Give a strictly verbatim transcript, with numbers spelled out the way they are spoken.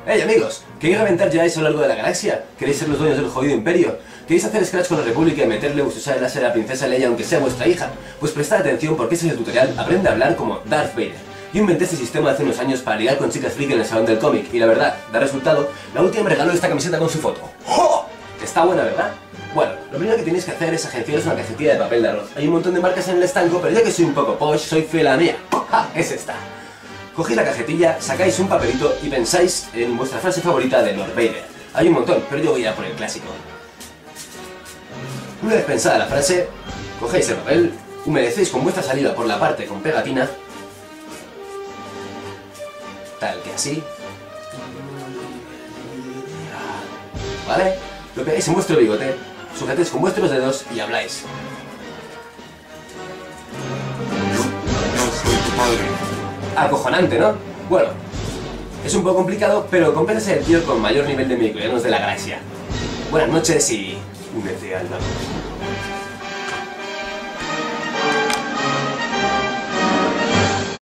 ¡Hey amigos! ¿Queréis reventar Jedi a lo largo de la galaxia? ¿Queréis ser los dueños del jodido imperio? ¿Queréis hacer scratch con la República y meterle vuestro sable láser a la princesa Leia aunque sea vuestra hija? Pues prestad atención porque este es el tutorial Aprende a hablar como Darth Vader. Yo inventé este sistema hace unos años para ligar con chicas friki en el salón del cómic y la verdad, da resultado, la última me regaló esta camiseta con su foto. ¡Oh! Está buena, ¿verdad? Bueno, lo primero que tenéis que hacer es agenciaros una cajetilla de papel de arroz. Hay un montón de marcas en el estanco, pero yo que soy un poco posh, soy fiel a la mía. ¡Ja! Es esta. Cogéis la cajetilla, sacáis un papelito y pensáis en vuestra frase favorita de Lord Vader. Hay un montón, pero yo voy a por el clásico. Una vez pensada la frase, cogéis el papel, humedecéis con vuestra saliva por la parte con pegatina, tal que así. ¿Vale? Lo pegáis en vuestro bigote, sujetéis con vuestros dedos y habláis. No soy tu padre. Acojonante, ¿no? Bueno, es un poco complicado, pero compensa ser el tío con mayor nivel de midichlorianos de la galaxia. Buenas noches y... vete al lado.